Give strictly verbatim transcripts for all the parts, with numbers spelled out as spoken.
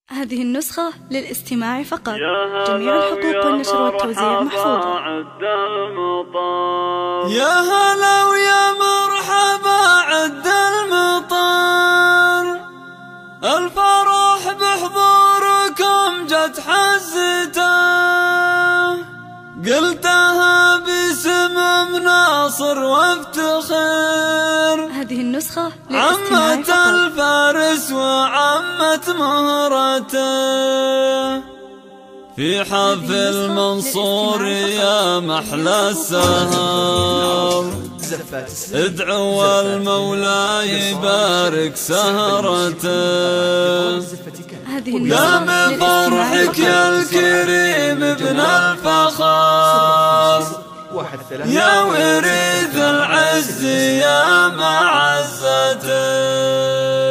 هذه النسخة للاستماع فقط. جميع الحقوق والنشر والتوزيع محفوظة. يا هلا ويا مرحبا عد المطر، الفرح بحضوركم جت حزته، قلتها باسم مناصر وافتخر. هذه النسخة للاستماع عمة الفارس وعمة مهرته، في حفل منصور يا محلى السهر، ادعوا المولى يبارك سهرته. قام فرحك يا الكريم ابن الفخر، يا وريث العز يا معزته.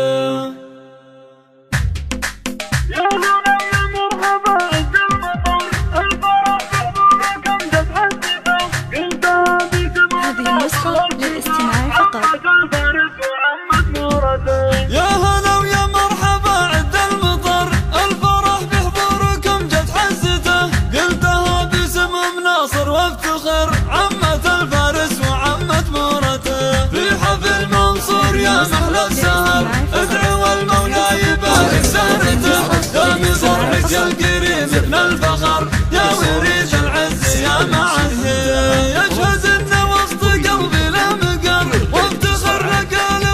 يا هلا ويا مرحبا عد المطر، الفرح بحضوركم جت حزته، قلتها باسم مناصر وافتخر، عمة الفارس وعمة مرته، في حفل منصور يا محلى السهر، ادعوا المولى يبارك سهرته. دام فرحك يا الكريم ابن الفخر، يا وريث العز يا معزته. يشهد انه وسط قلبي له مقر، وافتخر لك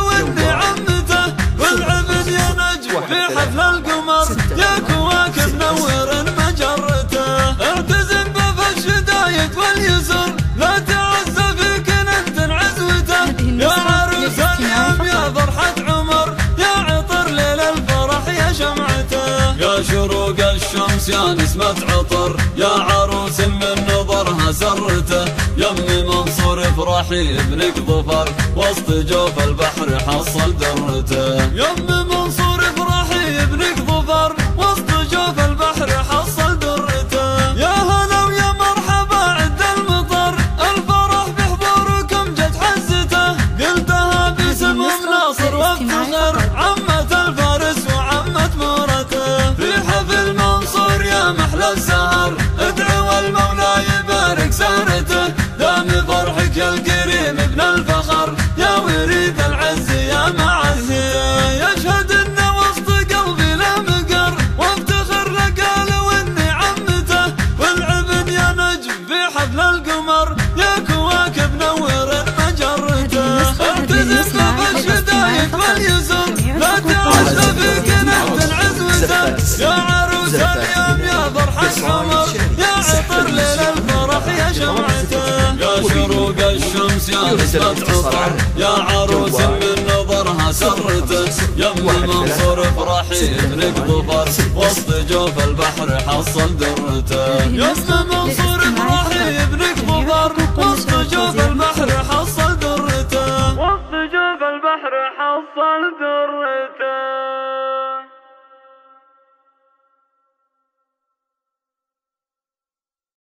في حفل القمر، يا كواكب نور مجرته. اعتزم بف الشدايد واليسر، لا تعز فيك انت عزوته، يا عروس اليوم يا فرحة عمر، يا عطر ليل الفرح يا شمعته. يا شروق الشمس يا نسمة عطر، يا عروس من نظرها سرته، يا ام منصور افرحي ابنك ظفر، وسط جوف البحر حصل درته. يا ام منصور افرحي ابنك ظفر، وسط جوف البحر حصل درته. يا هلا ويا مرحبا عد المطر، الفرح بحضوركم جت حزته، قلتها باسم مناصر وافتخر، عمة الفارس وعمة مرته، في حفل منصور يا محلى السهر، ادعوا المولى يبارك سهرته. دام فرحك يا الكريم ابن الفخر، يا وريث العز يا معزته. يشهد انه وسط قلبي له مقر، وافتخر لك لو اني عمته، والعبد يا نجم في حفل القمر، يا كواكب نور مجرته. اعتزم بالشدايد واليسر، لا تعز فيك نهد عزوته، يا عروس اليوم يا فرحة عمر، يا عطر ليل الفرح يا شمعته. يا شروق الشمس يا نسمة عطر، يا عروس من نظرها سرته، يا ام منصور افرحي ابنك ظفر، وسط جوف البحر حصل درته. يا ام منصور افرحي ابنك ظفر، وسط جوف البحر حصل درته، وسط جوف البحر حصل درته.